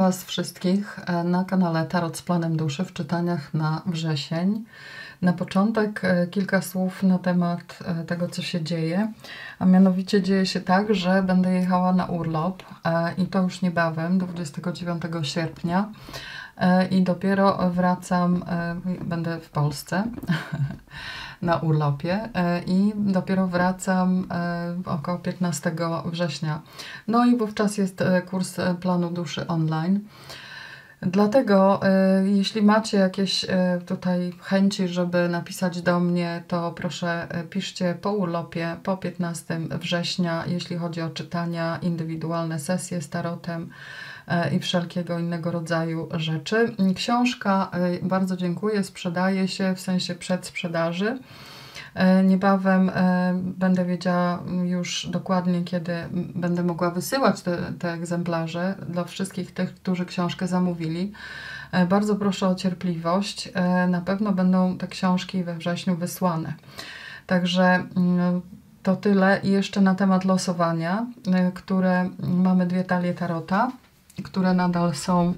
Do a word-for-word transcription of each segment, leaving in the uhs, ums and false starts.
Was wszystkich na kanale Tarot z Planem Duszy w czytaniach na wrzesień. Na początek kilka słów na temat tego, co się dzieje, a mianowicie dzieje się tak, że będę jechała na urlop i to już niebawem, dwudziestego dziewiątego sierpnia, i dopiero wracam, będę w Polsce na urlopie i dopiero wracam około piętnastego września. No i wówczas jest kurs Planu Duszy online. Dlatego jeśli macie jakieś tutaj chęci, żeby napisać do mnie, to proszę piszcie po urlopie, po piętnastego września, jeśli chodzi o czytania, indywidualne sesje z tarotem i wszelkiego innego rodzaju rzeczy. Książka, bardzo dziękuję, sprzedaje się w sensie przedsprzedaży. Niebawem będę wiedziała już dokładnie, kiedy będę mogła wysyłać te, te egzemplarze dla wszystkich tych, którzy książkę zamówili. Bardzo proszę o cierpliwość. Na pewno będą te książki we wrześniu wysłane. Także to tyle. I jeszcze na temat losowania, które mamy dwie talie tarota, które nadal są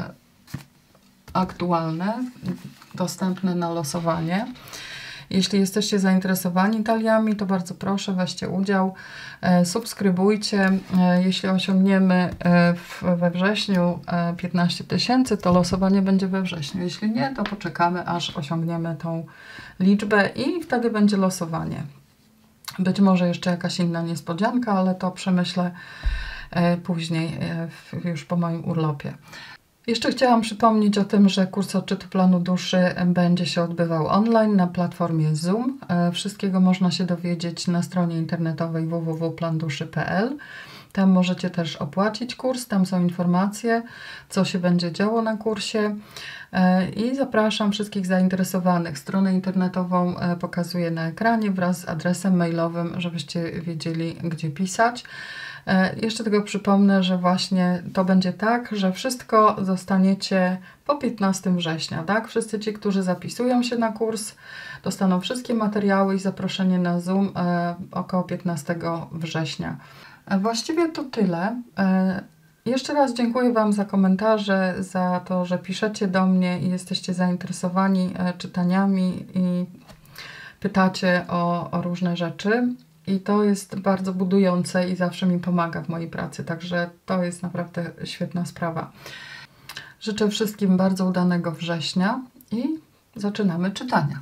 aktualne, dostępne na losowanie. Jeśli jesteście zainteresowani taliami, to bardzo proszę, weźcie udział, subskrybujcie. Jeśli osiągniemy we wrześniu piętnaście tysięcy, to losowanie będzie we wrześniu. Jeśli nie, to poczekamy, aż osiągniemy tą liczbę i wtedy będzie losowanie. Być może jeszcze jakaś inna niespodzianka, ale to przemyślę później, już po moim urlopie. Jeszcze chciałam przypomnieć o tym, że kurs odczytu planu duszy będzie się odbywał online na platformie Zoom. Wszystkiego można się dowiedzieć na stronie internetowej w w w kropka plan duszy kropka p l. Tam możecie też opłacić kurs, tam są informacje, co się będzie działo na kursie. I zapraszam wszystkich zainteresowanych. Stronę internetową pokazuję na ekranie wraz z adresem mailowym, żebyście wiedzieli, gdzie pisać. Jeszcze tylko przypomnę, że właśnie to będzie tak, że wszystko dostaniecie po piętnastego września, tak? Wszyscy ci, którzy zapisują się na kurs, dostaną wszystkie materiały i zaproszenie na Zoom e, około piętnastego września. E, właściwie to tyle. E, jeszcze raz dziękuję Wam za komentarze, za to, że piszecie do mnie i jesteście zainteresowani e, czytaniami i pytacie o, o różne rzeczy. I to jest bardzo budujące i zawsze mi pomaga w mojej pracy, także to jest naprawdę świetna sprawa. Życzę wszystkim bardzo udanego września i zaczynamy czytania.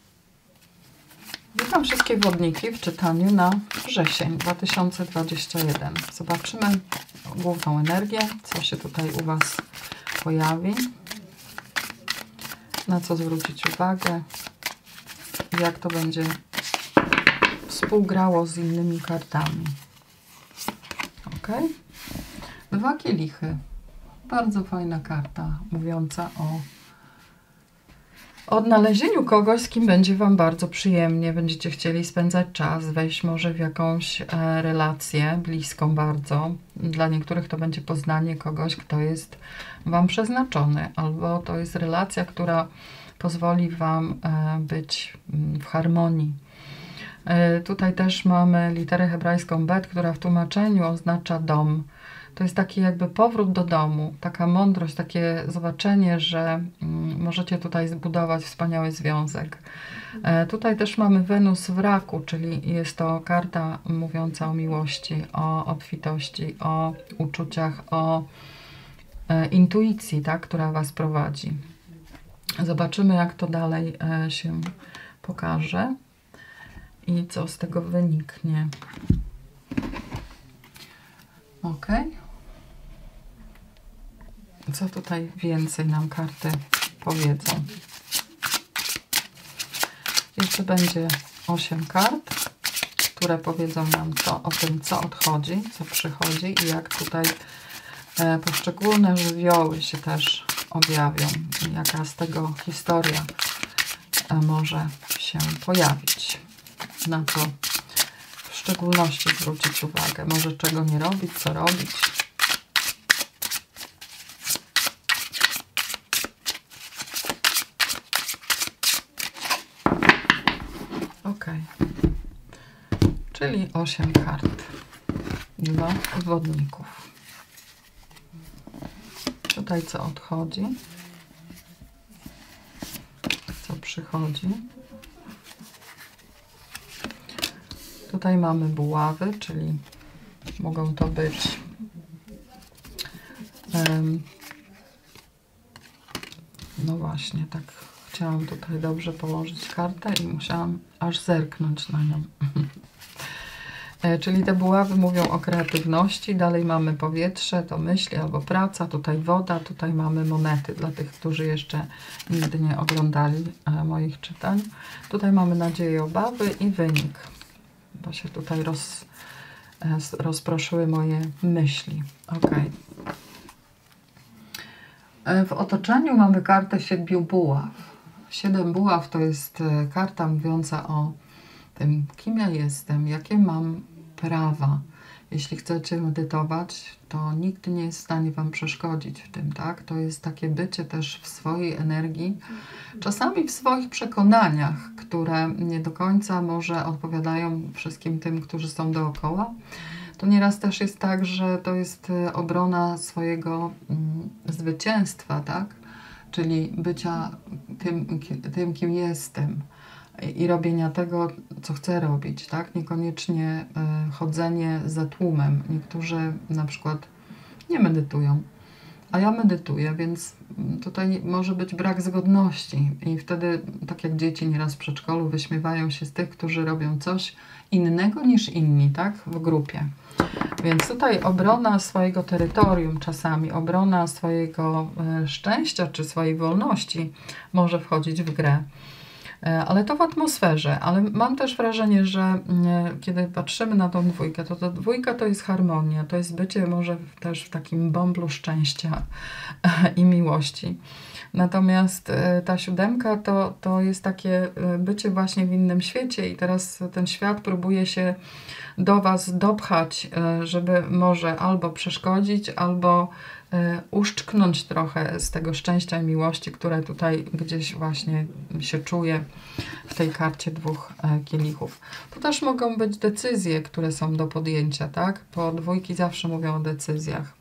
Witam wszystkie wodniki w czytaniu na wrzesień dwa tysiące dwudziesty pierwszy. Zobaczymy główną energię, co się tutaj u Was pojawi, na co zwrócić uwagę, jak to będzie współgrało z innymi kartami. Ok. Dwa kielichy. Bardzo fajna karta, mówiąca o odnalezieniu kogoś, z kim będzie Wam bardzo przyjemnie. Będziecie chcieli spędzać czas, wejść może w jakąś e, relację bliską bardzo. Dla niektórych to będzie poznanie kogoś, kto jest Wam przeznaczony, albo to jest relacja, która pozwoli Wam e, być w harmonii. Tutaj też mamy literę hebrajską bet, która w tłumaczeniu oznacza dom. To jest taki jakby powrót do domu, taka mądrość, takie zobaczenie, że możecie tutaj zbudować wspaniały związek. Tutaj też mamy Wenus w raku, czyli jest to karta mówiąca o miłości, o obfitości, o uczuciach, o intuicji, tak, która Was prowadzi. Zobaczymy, jak to dalej się pokaże i co z tego wyniknie. Ok. Co tutaj więcej nam karty powiedzą? Jeszcze będzie osiem kart, które powiedzą nam co, o tym, co odchodzi, co przychodzi i jak tutaj e, poszczególne żywioły się też objawią i jaka z tego historia e, może się pojawić. Na co w szczególności zwrócić uwagę. Może czego nie robić, co robić. Ok. Czyli osiem kart dla wodników. Co tutaj co odchodzi, co przychodzi. Tutaj mamy buławy, czyli mogą to być um, no właśnie, tak chciałam tutaj dobrze położyć kartę i musiałam aż zerknąć na nią. Czyli te buławy mówią o kreatywności, dalej mamy powietrze, to myśli albo praca, tutaj woda, tutaj mamy monety dla tych, którzy jeszcze nigdy nie oglądali moich czytań. Tutaj mamy nadzieję, obawy i wynik, bo się tutaj roz, rozproszyły moje myśli. Ok. W otoczeniu mamy kartę siedmiu buław. Siedem buław to jest karta mówiąca o tym, kim ja jestem, jakie mam prawa. Jeśli chcecie medytować, to nikt nie jest w stanie Wam przeszkodzić w tym, tak? To jest takie bycie też w swojej energii, czasami w swoich przekonaniach, które nie do końca może odpowiadają wszystkim tym, którzy są dookoła. To nieraz też jest tak, że to jest obrona swojego mm, zwycięstwa, tak? Czyli bycia tym, tym, kim jestem i robienia tego, co chcę robić, tak? Niekoniecznie y, chodzenie za tłumem. Niektórzy na przykład nie medytują, a ja medytuję, więc tutaj może być brak zgodności i wtedy, tak jak dzieci nieraz w przedszkolu, wyśmiewają się z tych, którzy robią coś innego niż inni, tak? W grupie. Więc tutaj obrona swojego terytorium czasami, obrona swojego y, szczęścia czy swojej wolności może wchodzić w grę. Ale to w atmosferze, ale mam też wrażenie, że kiedy patrzymy na tą dwójkę, to ta dwójka to jest harmonia, to jest bycie może też w takim bąblu szczęścia i miłości. Natomiast ta siódemka to, to jest takie bycie właśnie w innym świecie i teraz ten świat próbuje się do Was dopchać, żeby może albo przeszkodzić, albo uszczknąć trochę z tego szczęścia i miłości, które tutaj gdzieś właśnie się czuje w tej karcie dwóch kielichów. Tu też mogą być decyzje, które są do podjęcia, tak? Bo dwójki zawsze mówią o decyzjach.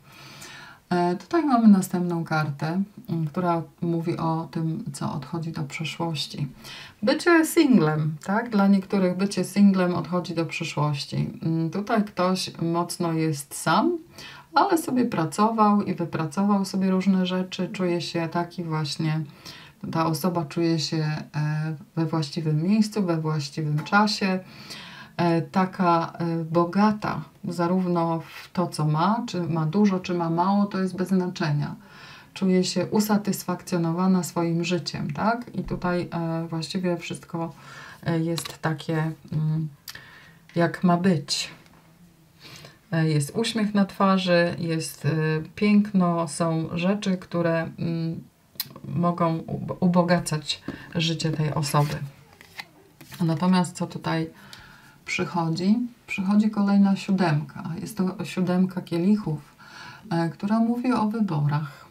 Tutaj mamy następną kartę, która mówi o tym, co odchodzi do przeszłości. Bycie singlem, tak? Dla niektórych bycie singlem odchodzi do przyszłości. Tutaj ktoś mocno jest sam, ale sobie pracował i wypracował sobie różne rzeczy, czuje się taki właśnie, ta osoba czuje się we właściwym miejscu, we właściwym czasie, taka bogata, zarówno w to, co ma, czy ma dużo, czy ma mało, to jest bez znaczenia. Czuje się usatysfakcjonowana swoim życiem, tak? I tutaj właściwie wszystko jest takie, jak ma być. Jest uśmiech na twarzy, jest piękno, są rzeczy, które mogą ubogacać życie tej osoby. Natomiast co tutaj przychodzi? Przychodzi kolejna siódemka. Jest to siódemka kielichów, która mówi o wyborach.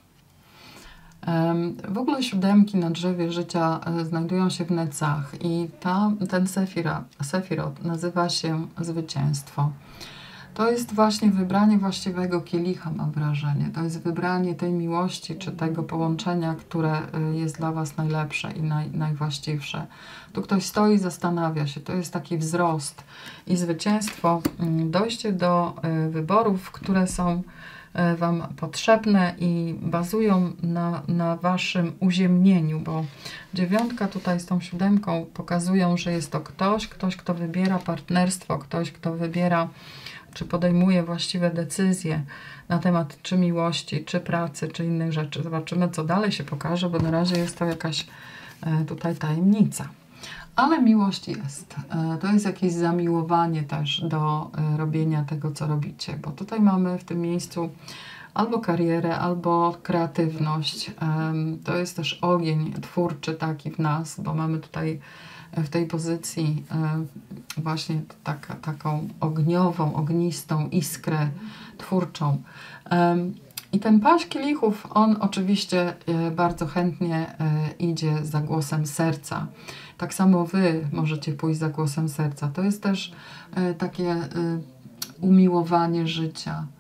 W ogóle siódemki na drzewie życia znajdują się w Necach i ta, ten sefira, sefirot nazywa się zwycięstwo. To jest właśnie wybranie właściwego kielicha, mam wrażenie. To jest wybranie tej miłości, czy tego połączenia, które jest dla Was najlepsze i naj, najwłaściwsze. Tu ktoś stoi i zastanawia się. To jest taki wzrost i zwycięstwo, dojście do wyborów, które są Wam potrzebne i bazują na, na Waszym uziemnieniu, bo dziewiątka tutaj z tą siódemką pokazują, że jest to ktoś, ktoś, kto wybiera partnerstwo, ktoś, kto wybiera, czy podejmuje właściwe decyzje na temat czy miłości, czy pracy, czy innych rzeczy. Zobaczymy, co dalej się pokaże, bo na razie jest to jakaś tutaj tajemnica. Ale miłość jest. To jest jakieś zamiłowanie też do robienia tego, co robicie, bo tutaj mamy w tym miejscu albo karierę, albo kreatywność. To jest też ogień twórczy taki w nas, bo mamy tutaj w tej pozycji właśnie taka, taką ogniową, ognistą iskrę twórczą. I ten paź kielichów, on oczywiście bardzo chętnie idzie za głosem serca. Tak samo Wy możecie pójść za głosem serca. To jest też takie umiłowanie życia,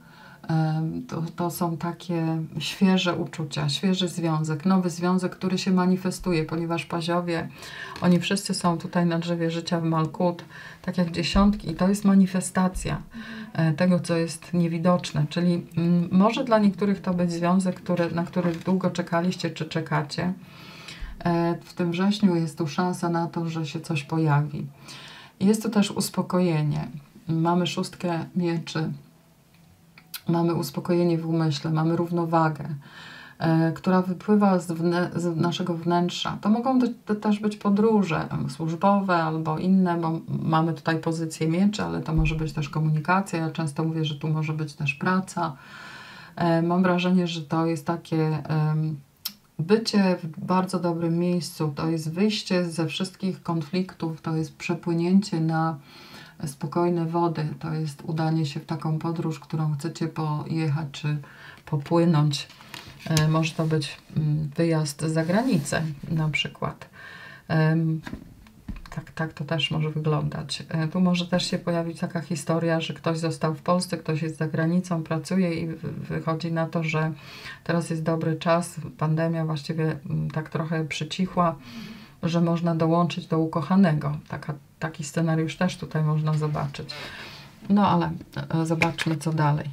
To, to są takie świeże uczucia, świeży związek, nowy związek, który się manifestuje, ponieważ Paziowie, oni wszyscy są tutaj na drzewie życia w Malkut, tak jak dziesiątki, i to jest manifestacja tego, co jest niewidoczne, czyli mm, może dla niektórych to być związek, który, na który długo czekaliście, czy czekacie. W tym wrześniu jest tu szansa na to, że się coś pojawi. Jest tu też uspokojenie. Mamy szóstkę mieczy. Mamy uspokojenie w umyśle, mamy równowagę, e, która wypływa z, z naszego wnętrza. To mogą być, to też być podróże służbowe albo inne, bo mamy tutaj pozycję mieczy, ale to może być też komunikacja. Ja często mówię, że tu może być też praca. E, mam wrażenie, że to jest takie e, bycie w bardzo dobrym miejscu, to jest wyjście ze wszystkich konfliktów, to jest przepłynięcie na spokojne wody, to jest udanie się w taką podróż, którą chcecie pojechać, czy popłynąć. E, może to być mm, wyjazd za granicę na przykład. E, tak, tak to też może wyglądać. E, tu może też się pojawić taka historia, że ktoś został w Polsce, ktoś jest za granicą, pracuje i wychodzi na to, że teraz jest dobry czas, pandemia właściwie m, tak trochę przycichła, że można dołączyć do ukochanego. Taka, taki scenariusz też tutaj można zobaczyć. No ale e, zobaczmy, co dalej.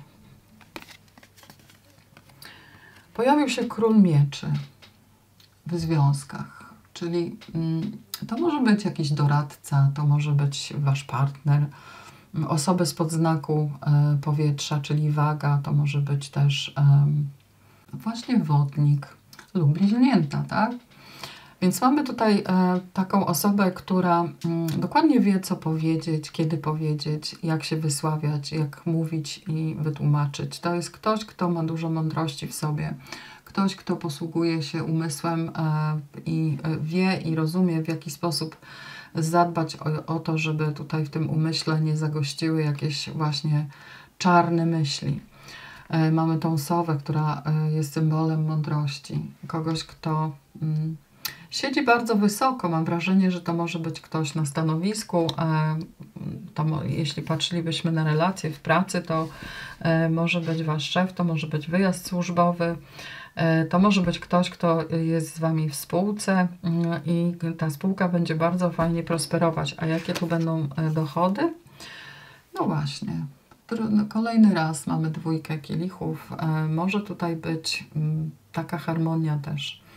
Pojawił się król mieczy w związkach, czyli mm, to może być jakiś doradca, to może być wasz partner, osoby spod znaku e, powietrza, czyli waga, to może być też e, właśnie wodnik lub bliźnięta, tak? Więc mamy tutaj e, taką osobę, która mm, dokładnie wie, co powiedzieć, kiedy powiedzieć, jak się wysławiać, jak mówić i wytłumaczyć. To jest ktoś, kto ma dużo mądrości w sobie. Ktoś, kto posługuje się umysłem e, i wie i rozumie, w jaki sposób zadbać o, o to, żeby tutaj w tym umyśle nie zagościły jakieś właśnie czarne myśli. E, mamy tą sowę, która e, jest symbolem mądrości. Kogoś, kto... Mm, siedzi bardzo wysoko. Mam wrażenie, że to może być ktoś na stanowisku. To, jeśli patrzylibyśmy na relacje w pracy, to może być wasz szef, to może być wyjazd służbowy, to może być ktoś, kto jest z wami w spółce i ta spółka będzie bardzo fajnie prosperować. A jakie tu będą dochody? No właśnie. Kolejny raz mamy dwójkę kielichów. Może tutaj być taka harmonia też.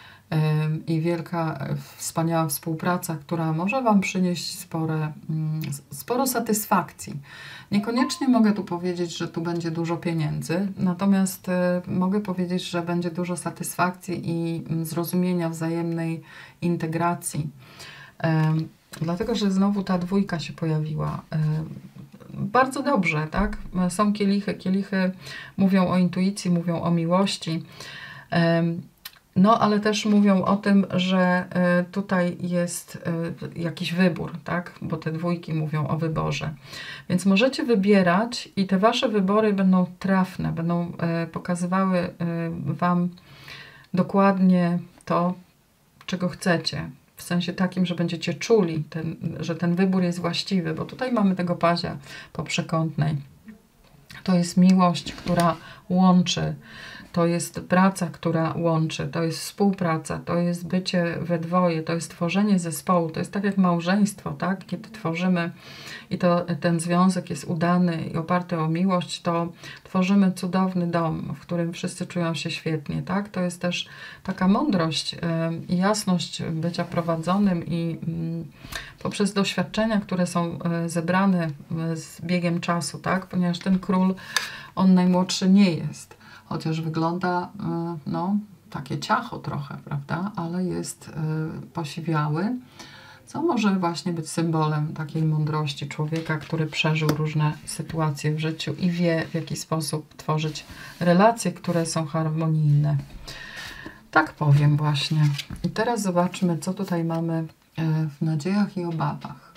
I wielka, wspaniała współpraca, która może wam przynieść spore, sporo satysfakcji. Niekoniecznie mogę tu powiedzieć, że tu będzie dużo pieniędzy, natomiast mogę powiedzieć, że będzie dużo satysfakcji i zrozumienia, wzajemnej integracji. Dlatego, że znowu ta dwójka się pojawiła. Bardzo dobrze, tak? Są kielichy. Kielichy mówią o intuicji, mówią o miłości. No, ale też mówią o tym, że y, tutaj jest y, jakiś wybór, tak? Bo te dwójki mówią o wyborze. Więc możecie wybierać i te wasze wybory będą trafne, będą y, pokazywały y, wam dokładnie to, czego chcecie. W sensie takim, że będziecie czuli, ten, że ten wybór jest właściwy, bo tutaj mamy tego pazia po przekątnej. To jest miłość, która łączy. To jest praca, która łączy, to jest współpraca, to jest bycie we dwoje, to jest tworzenie zespołu, to jest tak jak małżeństwo, tak? Kiedy tworzymy i to, ten związek jest udany i oparty o miłość, to tworzymy cudowny dom, w którym wszyscy czują się świetnie, tak? To jest też taka mądrość i jasność bycia prowadzonym i y, poprzez doświadczenia, które są y, zebrane y, z biegiem czasu, tak? Ponieważ ten król, on najmłodszy nie jest. Chociaż wygląda, no, takie ciacho trochę, prawda? Ale jest y, posiwiały, co może właśnie być symbolem takiej mądrości człowieka, który przeżył różne sytuacje w życiu i wie, w jaki sposób tworzyć relacje, które są harmonijne. Tak powiem właśnie. I teraz zobaczmy, co tutaj mamy w nadziejach i obawach.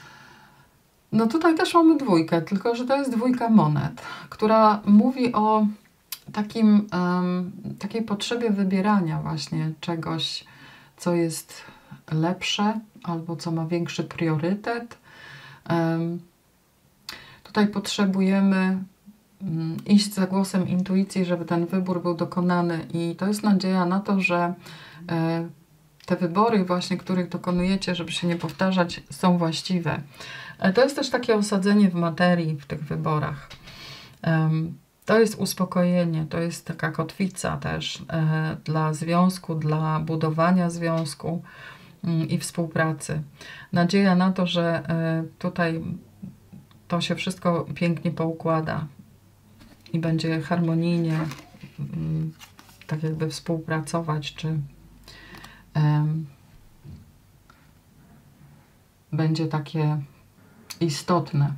No tutaj też mamy dwójkę, tylko że to jest dwójka monet, która mówi o takim, um, takiej potrzebie wybierania właśnie czegoś, co jest lepsze albo co ma większy priorytet. Um, tutaj potrzebujemy iść za głosem intuicji, żeby ten wybór był dokonany i to jest nadzieja na to, że te wybory właśnie, których dokonujecie, żeby się nie powtarzać, są właściwe. To jest też takie osadzenie w materii w tych wyborach. To jest uspokojenie, to jest taka kotwica też dla związku, dla budowania związku i współpracy. Nadzieja na to, że tutaj to się wszystko pięknie poukłada i będzie harmonijnie tak jakby współpracować, czy um, będzie takie istotne.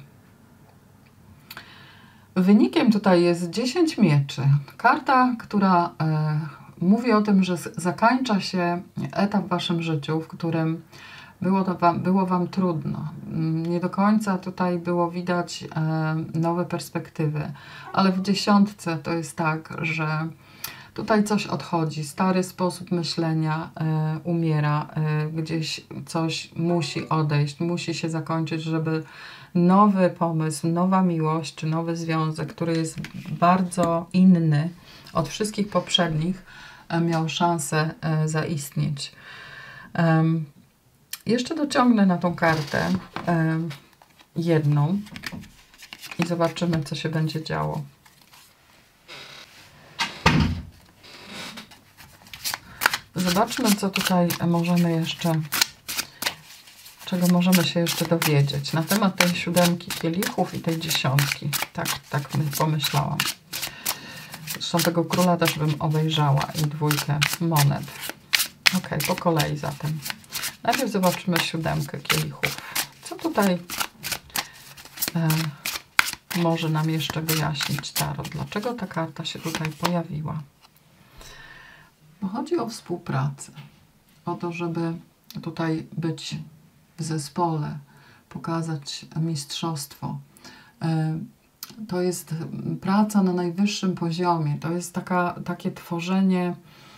Wynikiem tutaj jest dziesięć mieczy. Karta, która e, mówi o tym, że zakończa się etap w waszym życiu, w którym było, to wam, było wam trudno. Nie do końca tutaj było widać e, nowe perspektywy, ale w dziesiątce to jest tak, że tutaj coś odchodzi, stary sposób myślenia e, umiera, e, gdzieś coś musi odejść, musi się zakończyć, żeby nowy pomysł, nowa miłość, czy nowy związek, który jest bardzo inny od wszystkich poprzednich, e, miał szansę e, zaistnieć. E, jeszcze dociągnę na tą kartę e, jedną i zobaczymy, co się będzie działo. Zobaczmy, co tutaj możemy jeszcze, czego możemy się jeszcze dowiedzieć na temat tej siódemki kielichów i tej dziesiątki. Tak, tak pomyślałam. Zresztą tego króla też bym obejrzała i dwójkę monet. Ok, po kolei zatem. Najpierw zobaczymy siódemkę kielichów. Co tutaj e, może nam jeszcze wyjaśnić tarot? Dlaczego ta karta się tutaj pojawiła? Bo chodzi o współpracę, o to, żeby tutaj być w zespole, pokazać mistrzostwo. To jest praca na najwyższym poziomie, to jest taka, takie tworzenie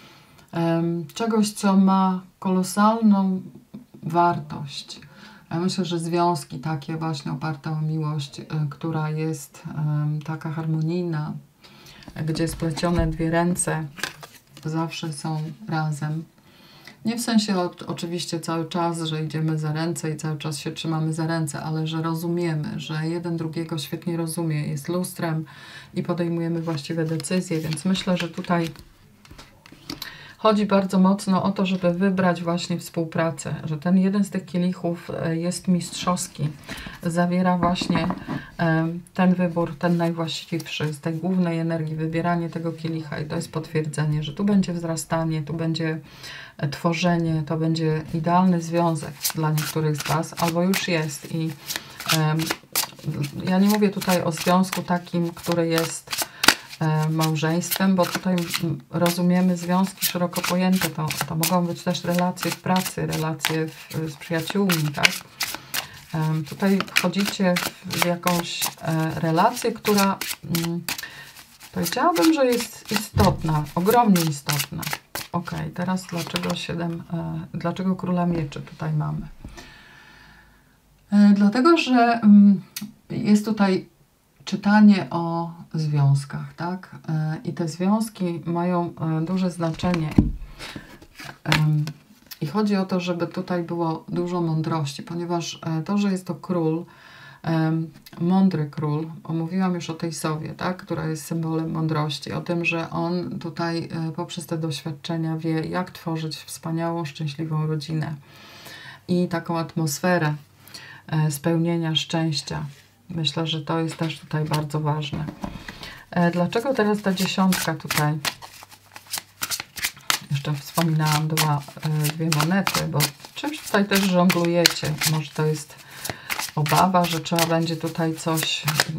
czegoś, co ma kolosalną wartość. Ja myślę, że związki takie właśnie oparte o miłość, która jest taka harmonijna, gdzie splecione dwie ręce zawsze są razem. Nie w sensie o, oczywiście cały czas, że idziemy za ręce i cały czas się trzymamy za ręce, ale że rozumiemy, że jeden drugiego świetnie rozumie, jest lustrem i podejmujemy właściwe decyzje, więc myślę, że tutaj chodzi bardzo mocno o to, żeby wybrać właśnie współpracę, że ten jeden z tych kielichów jest mistrzowski, zawiera właśnie ten wybór, ten najwłaściwszy, z tej głównej energii, wybieranie tego kielicha i to jest potwierdzenie, że tu będzie wzrastanie, tu będzie tworzenie, to będzie idealny związek dla niektórych z was, albo już jest i um, ja nie mówię tutaj o związku takim, który jest małżeństwem, bo tutaj rozumiemy związki szeroko pojęte. To, to mogą być też relacje w pracy, relacje w, z przyjaciółmi, tak? Um, tutaj wchodzicie w jakąś e, relację, która mm, powiedziałabym, że jest istotna, ogromnie istotna. Ok, teraz dlaczego siedem, e, dlaczego króla mieczy tutaj mamy? E, dlatego, że mm, jest tutaj czytanie o związkach, tak? I te związki mają duże znaczenie. I chodzi o to, żeby tutaj było dużo mądrości, ponieważ to, że jest to król, mądry król, omówiłam już o tej sowie, tak? Która jest symbolem mądrości, o tym, że on tutaj poprzez te doświadczenia wie, jak tworzyć wspaniałą, szczęśliwą rodzinę i taką atmosferę spełnienia szczęścia. Myślę, że to jest też tutaj bardzo ważne. E, dlaczego teraz ta dziesiątka tutaj? Jeszcze wspominałam dwa, e, dwie monety, bo czymś tutaj też żonglujecie. Może to jest obawa, że trzeba będzie tutaj coś mm,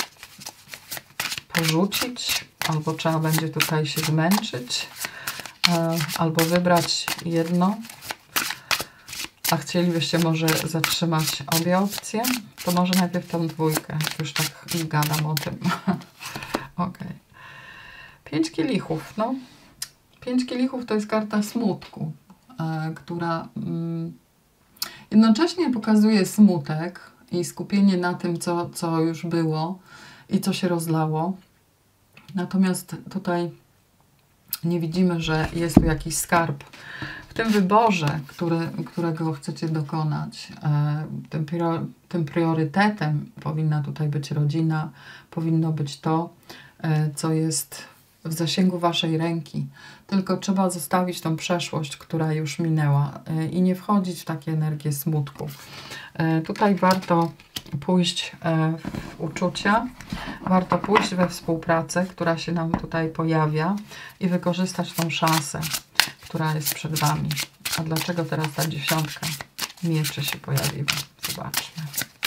porzucić, albo trzeba będzie tutaj się zmęczyć, e, albo wybrać jedno. A chcielibyście może zatrzymać obie opcje? To może najpierw tą dwójkę. Już tak gadam o tym. Ok. Pięć kielichów. No. Pięć kielichów to jest karta smutku, e, która mm, jednocześnie pokazuje smutek i skupienie na tym, co, co już było i co się rozlało. Natomiast tutaj nie widzimy, że jest tu jakiś skarb. W tym wyborze, który, którego chcecie dokonać, e, tym, tym priorytetem powinna tutaj być rodzina, powinno być to, e, co jest w zasięgu waszej ręki. Tylko trzeba zostawić tą przeszłość, która już minęła e, i nie wchodzić w takie energie smutku. E, tutaj warto pójść e, w uczucia, warto pójść we współpracę, która się nam tutaj pojawia i wykorzystać tą szansę, która jest przed wami. A dlaczego teraz ta dziesiątka mieczy się pojawiła? Zobaczmy.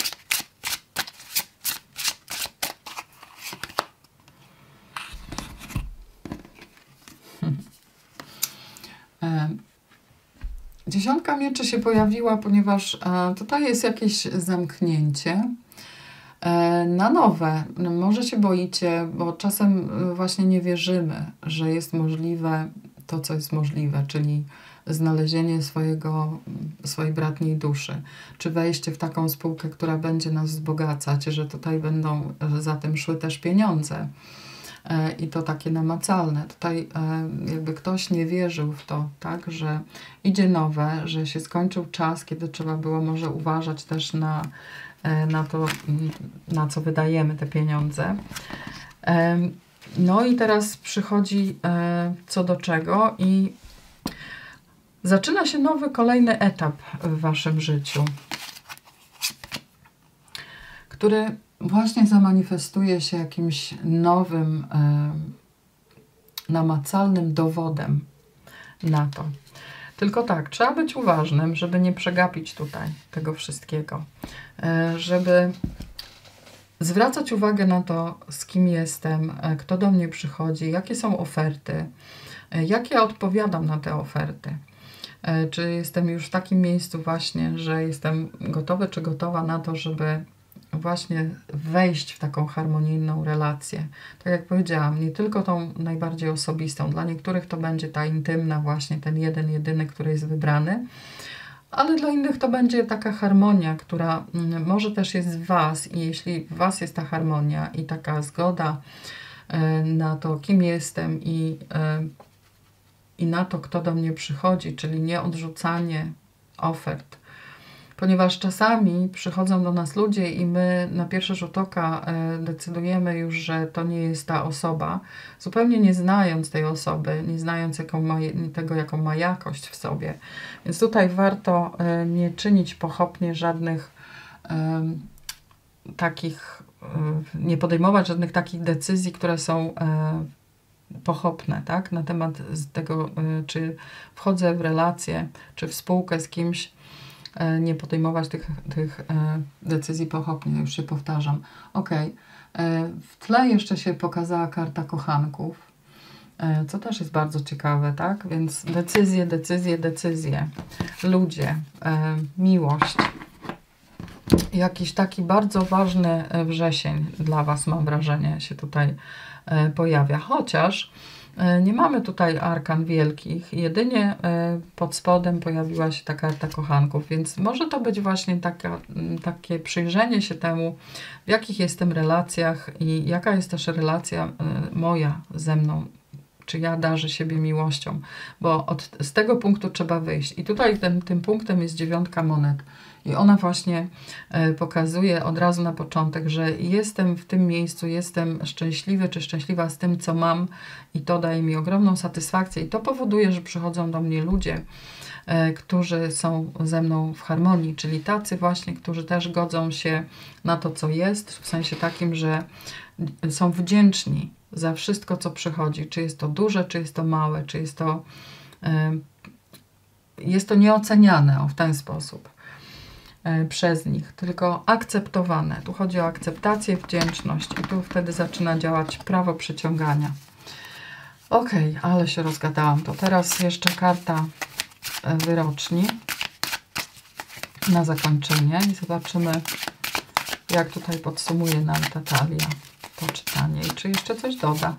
Dziesiątka mieczy się pojawiła, ponieważ tutaj jest jakieś zamknięcie na nowe. Może się boicie, bo czasem właśnie nie wierzymy, że jest możliwe to, co jest możliwe, czyli znalezienie swojego, swojej bratniej duszy, czy wejście w taką spółkę, która będzie nas wzbogacać, że tutaj będą za tym szły też pieniądze i to takie namacalne. Tutaj jakby ktoś nie wierzył w to, tak, że idzie nowe, że się skończył czas, kiedy trzeba było może uważać też na, na to, na co wydajemy te pieniądze. No i teraz przychodzi co do czego i zaczyna się nowy, kolejny etap w waszym życiu, który właśnie zamanifestuje się jakimś nowym, namacalnym dowodem na to. Tylko tak, trzeba być uważnym, żeby nie przegapić tutaj tego wszystkiego, żeby zwracać uwagę na to, z kim jestem, kto do mnie przychodzi, jakie są oferty, jak ja odpowiadam na te oferty. Czy jestem już w takim miejscu właśnie, że jestem gotowy czy gotowa na to, żeby właśnie wejść w taką harmonijną relację. Tak jak powiedziałam, nie tylko tą najbardziej osobistą. Dla niektórych to będzie ta intymna właśnie, ten jeden, jedyny, który jest wybrany, ale dla innych to będzie taka harmonia, która może też jest w was i jeśli w was jest ta harmonia i taka zgoda na to, kim jestem i, i na to, kto do mnie przychodzi, czyli nie odrzucanie ofert, ponieważ czasami przychodzą do nas ludzie i my na pierwszy rzut oka decydujemy już, że to nie jest ta osoba, zupełnie nie znając tej osoby, nie znając jaką ma, tego, jaką ma jakość w sobie. Więc tutaj warto nie czynić pochopnie żadnych um, takich, um, nie podejmować żadnych takich decyzji, które są um, pochopne, tak? Na temat tego, um, czy wchodzę w relację, czy w spółkę z kimś, nie podejmować tych, tych decyzji pochopnie, już się powtarzam. Ok, w tle jeszcze się pokazała karta kochanków, co też jest bardzo ciekawe, tak? Więc decyzje, decyzje, decyzje, ludzie, miłość. Jakiś taki bardzo ważny wrzesień dla was, mam wrażenie, się tutaj pojawia. Chociaż nie mamy tutaj arkan wielkich, jedynie pod spodem pojawiła się ta karta kochanków, więc może to być właśnie taka, takie przyjrzenie się temu, w jakich jestem relacjach i jaka jest też relacja moja ze mną, czy ja darzę siebie miłością, bo od, z tego punktu trzeba wyjść. I tutaj tym, tym punktem jest dziewiątka monet. I ona właśnie e, pokazuje od razu na początek, że jestem w tym miejscu, jestem szczęśliwy czy szczęśliwa z tym, co mam i to daje mi ogromną satysfakcję i to powoduje, że przychodzą do mnie ludzie, e, którzy są ze mną w harmonii, czyli tacy właśnie, którzy też godzą się na to, co jest, w sensie takim, że są wdzięczni za wszystko, co przychodzi, czy jest to duże, czy jest to małe, czy jest to, e, jest to nieoceniane o, w ten sposób przez nich, tylko akceptowane. Tu chodzi o akceptację, wdzięczność i tu wtedy zaczyna działać prawo przyciągania. Ok, ale się rozgadałam. To teraz jeszcze karta wyroczni na zakończenie i zobaczymy, jak tutaj podsumuje nam ta talia to czytanie i czy jeszcze coś doda.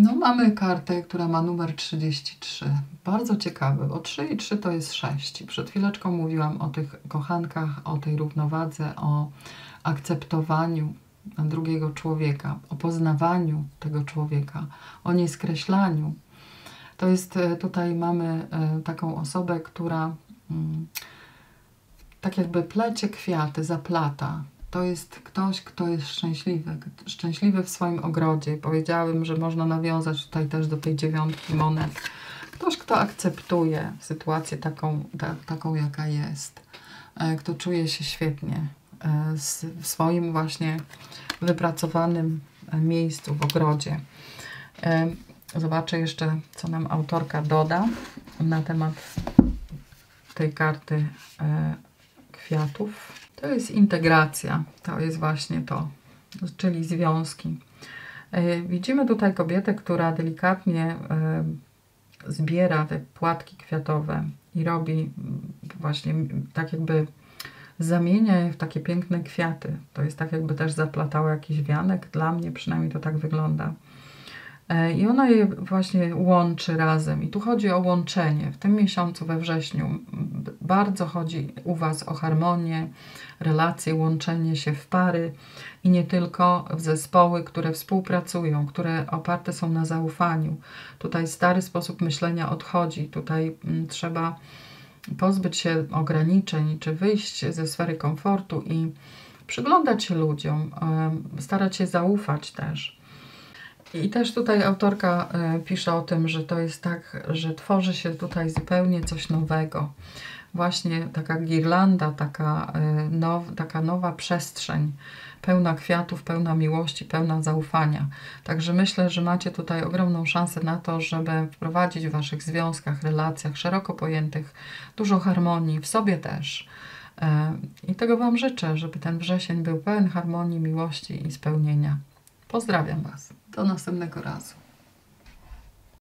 No mamy kartę, która ma numer trzydzieści trzy. Bardzo ciekawy, bo trzy i trzy to jest sześć. Przed chwileczką mówiłam o tych kochankach, o tej równowadze, o akceptowaniu drugiego człowieka, o poznawaniu tego człowieka, o nieskreślaniu. To jest, tutaj mamy taką osobę, która tak jakby plecie kwiaty, zaplata. To jest ktoś, kto jest szczęśliwy, szczęśliwy w swoim ogrodzie. Powiedziałabym, że można nawiązać tutaj też do tej dziewiątki monet. Ktoś, kto akceptuje sytuację taką, ta, taką jaka jest. Kto czuje się świetnie w swoim właśnie wypracowanym miejscu w ogrodzie. Zobaczę jeszcze, co nam autorka doda na temat tej karty kwiatów. To jest integracja, to jest właśnie to, czyli związki. Widzimy tutaj kobietę, która delikatnie zbiera te płatki kwiatowe i robi właśnie tak jakby zamienia je w takie piękne kwiaty. To jest tak jakby też zaplatała jakiś wianek, dla mnie przynajmniej to tak wygląda. I ona je właśnie łączy razem. I tu chodzi o łączenie. W tym miesiącu, we wrześniu, bardzo chodzi u Was o harmonię, relacje, łączenie się w pary i nie tylko w zespoły, które współpracują, które oparte są na zaufaniu. Tutaj stary sposób myślenia odchodzi. Tutaj m, trzeba pozbyć się ograniczeń, czy wyjść ze sfery komfortu i przyglądać się ludziom, y, starać się zaufać też. I też tutaj autorka y, pisze o tym, że to jest tak, że tworzy się tutaj zupełnie coś nowego. Właśnie taka girlanda, taka, y, now, taka nowa przestrzeń, pełna kwiatów, pełna miłości, pełna zaufania. Także myślę, że macie tutaj ogromną szansę na to, żeby wprowadzić w Waszych związkach, relacjach szeroko pojętych dużo harmonii, w sobie też. Y, I tego Wam życzę, żeby ten wrzesień był pełen harmonii, miłości i spełnienia. Pozdrawiam Was. Do następnego razu.